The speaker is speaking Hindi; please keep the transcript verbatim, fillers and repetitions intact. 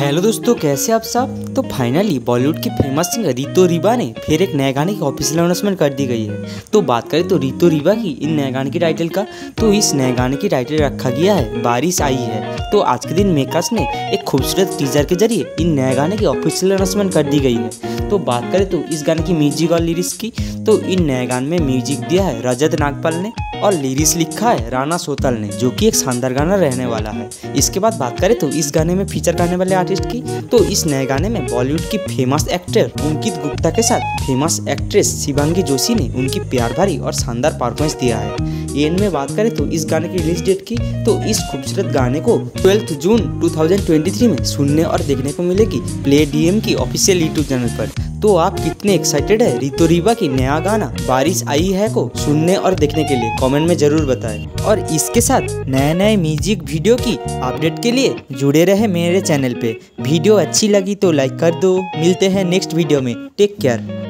हेलो दोस्तों, कैसे आप सब। तो फाइनली बॉलीवुड की फेमस सिंगर रितु रिवा ने फिर एक नए गाने की ऑफिशियल अनाउंसमेंट कर दी गई है। तो बात करें तो रितु रिवा की इन नए गाने की टाइटल का, तो इस नए गाने की टाइटल रखा गया है बारिश आई है। तो आज के दिन मेकर्स ने एक खूबसूरत टीजर के जरिए इन नए गाने की ऑफिशियल अनाउंसमेंट कर दी गई है। तो बात करें तो इस गाने की म्यूजिक और लिरिक्स की, तो इन नए गाने में म्यूजिक दिया है रजत नागपाल ने और लिरिक्स लिखा है राणा सोतल ने, जो कि एक शानदार गाना रहने वाला है। इसके बाद बात करें तो इस गाने में फीचर करने वाले आर्टिस्ट की, तो इस नए गाने में बॉलीवुड की फेमस एक्टर अंकित गुप्ता के साथ फेमस एक्ट्रेस शिवांगी जोशी ने उनकी प्यार भरी और शानदार परफॉर्मेंस दिया है। एंड में बात करें तो इस गाने की रिलीज डेट की, तो इस खूबसूरत गाने को ट्वेल्थ जून दो हज़ार तेईस में सुनने और देखने को मिलेगी प्ले डीएम की ऑफिशियल यूट्यूब चैनल पर। तो आप कितने एक्साइटेड है रितु रिवा की नया गाना बारिश आई है को सुनने और देखने के लिए कमेंट में जरूर बताएं। और इसके साथ नए नए म्यूजिक वीडियो की अपडेट के लिए जुड़े रहे मेरे चैनल पे। वीडियो अच्छी लगी तो लाइक कर दो। मिलते हैं नेक्स्ट वीडियो में। Take care.